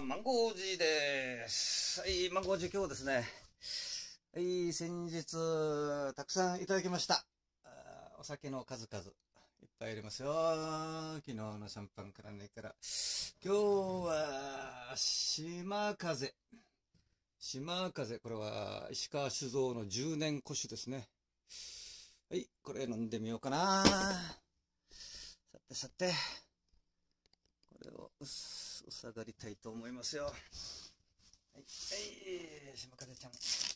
マンゴージーです。はい、マンゴージー今日ですね。はい、先日、たくさんいただきました。お酒の数々、いっぱいありますよ。昨日のシャンパンからねから。今日は、島風。島風、これは石川酒造の10年古酒ですね。はい、これ飲んでみようかな。さてさて。これをうさがりたいと思いますよ。はい、島風ちゃん。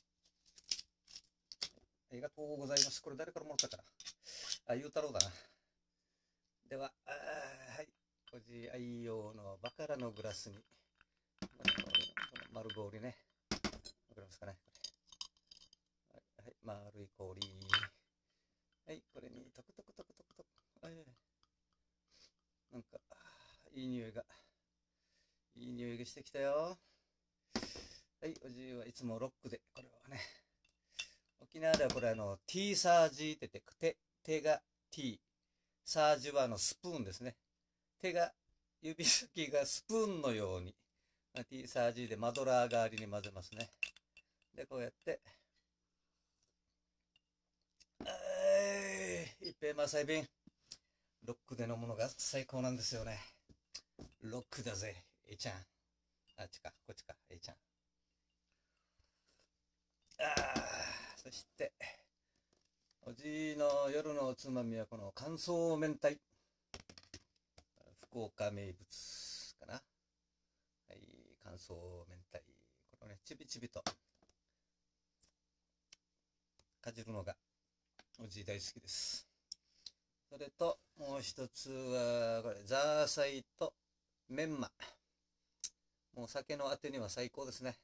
ありがとうございます。これ誰からもらったかな。あ、ゆうたろうだな。では、はい。おじ愛用のバカラのグラスに、この丸氷ね。わかりますかね。はい、丸い氷。はい、これにトクトクトクトクトク。なんか、いい匂いがしてきたよ。はい、おじはいつもロックで、これはね、沖縄ではこれティーサージーって言って、手がティー、サージはスプーンですね。指先がスプーンのように、ティーサージーでマドラー代わりに混ぜますね。で、こうやって、一平マサイ瓶、ロックで飲むのが最高なんですよね。ロックだぜ、Aちゃん。あっちか、こっちか、Aちゃん。そして、おじいの夜のおつまみはこの乾燥明太。福岡名物かな。はい、乾燥明太。このね、ちびちびとかじるのがおじい大好きです。それと、もう一つは、これ、ザーサイとメンマ。もう酒のあてには最高ですね。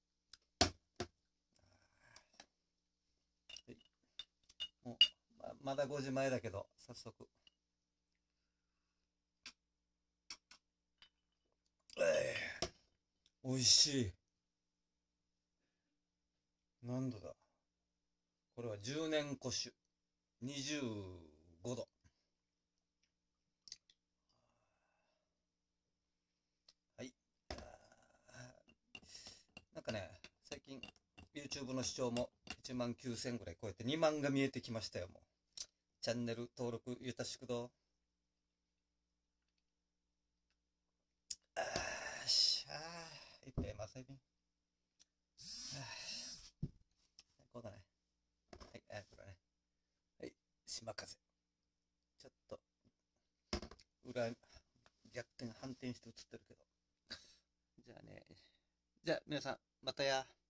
はい、もう、まだ5時前だけど、早速。おいしい。何度だ。これは10年古酒。25度。はい。なんかね、最近 YouTube の視聴も19000ぐらい超えて2万が見えてきましたよ、もう。チャンネル登録ゆたしくどう。いっぱいまさいびん。最高だね。はい、これね。はい、島風。ちょっと、逆転、反転して映ってるけど。じゃあね。じゃあ皆さん、またや。